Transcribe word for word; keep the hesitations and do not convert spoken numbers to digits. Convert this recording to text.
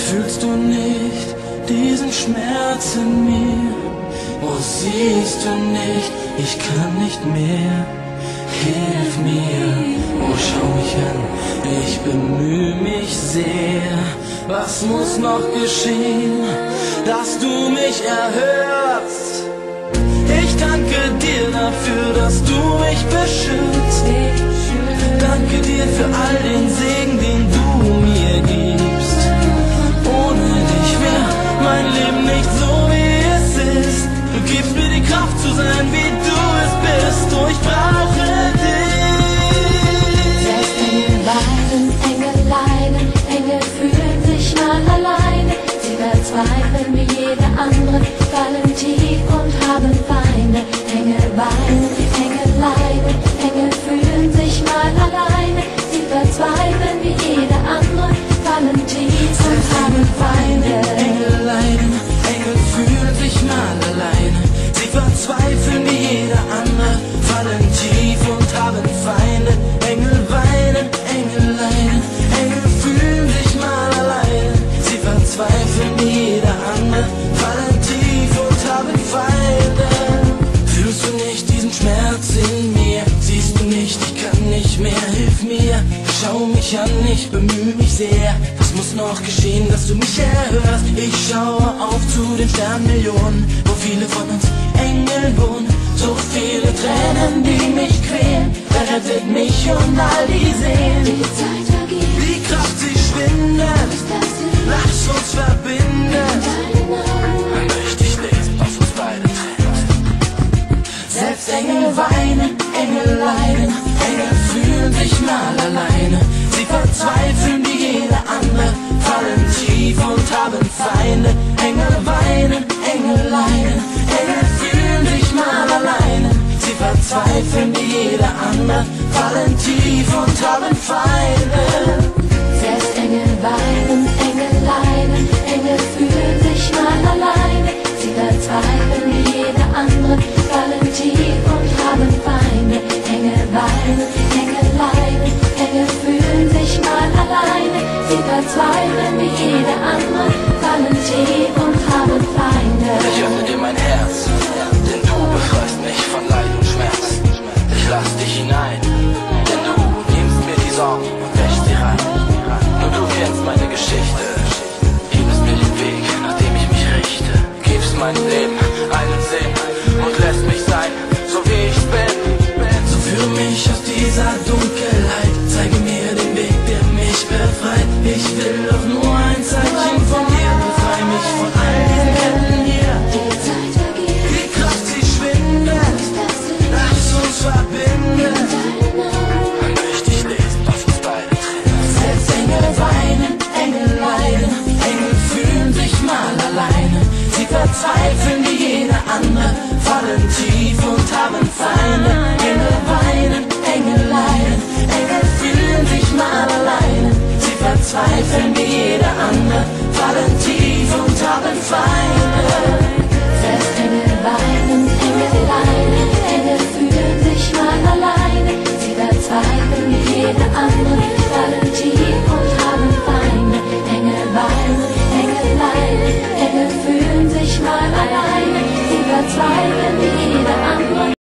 Fühlst du nicht diesen Schmerz in mir? Oh, siehst du nicht, ich kann nicht mehr. Hilf mir, oh, schau mich an, ich bemühe mich sehr. Was muss noch geschehen, dass du mich erhörst? Ich danke dir dafür, dass du mich beschützt. Danke dir für all den Segen, den du mir gibst. Ohne dich wäre mein Leben nicht so, wie es ist. Du gibst mir die Kraft zu sein, wie du es bist. Oh, ich brauche dich. Selbst Engel weinen, Engel leiden, Engel fühlen sich mal alleine. Sie verzweifeln wie jede andere, fallen tief und haben Feinde. Engel weinen, Engel leiden, Engel fühlen sich mal alleine. Sie verzweifeln wie jede andere, fallen tief und haben Feinde. Engel leiden, Engel fühlen sich mal alleine. Sie verzweifeln wie jeder andere, fallen tief und haben Feinde. Engel weinen, Engel leiden, Engel fühlen sich mal alleine. Sie verzweifeln wie jeder andere, fallen tief und haben Feinde. Fühlst du nicht diesen Schmerz in mir? Siehst du nicht, ich kann nicht mehr, hilf mir. Schau mich an, ich bemühe mich sehr. Was muss noch geschehen, dass du mich erhörst? Ich schaue auf zu den Sternmillionen, wo viele von uns Engel wohnen. So viele Tränen, die mich quälen. Wer rettet mich und all die Seelen? Die Zeit vergeht, Die Kraft, sie schwindet. Lass uns verbinden. Dann möchte ich lesen, was uns beide trennt. Selbst Engel weinen, Engel leiden, Engel fühlen sich mal alleine. Sie verzweifeln wie jeder andere, fallen tief und haben Feinde. Engel weinen, Engel leiden, Engel fühlen sich mal alleine. Sie verzweifeln wie jeder andere, fallen tief und haben Feinde. selbst Engel weinen, Engel leiden, Engel fühlen sich mal alleine. Sie verzweifeln wie jede andere, fallen tief und haben Feinde. Engel weinen, Engel leiden, Engel fühlen sich mal alleine. Sie verzweifeln wie jede andere, fallen tief und haben Feinde. Ich öffne dir mein Herz, denn du befreist mich von Leid und Schmerz. Ich lass dich hinein, denn du nimmst mir die Sorgen und wäschst sie rein. Nur du kennst meine Geschichte, ebnest mir den Weg, nach dem ich mich richte. Gibst meinem Leben einen Sinn und lässt mich sein, so wie ich bin. So führ mich aus dieser Dunkelheit, zeige mir den Weg, der mich befreit. Ich will doch nur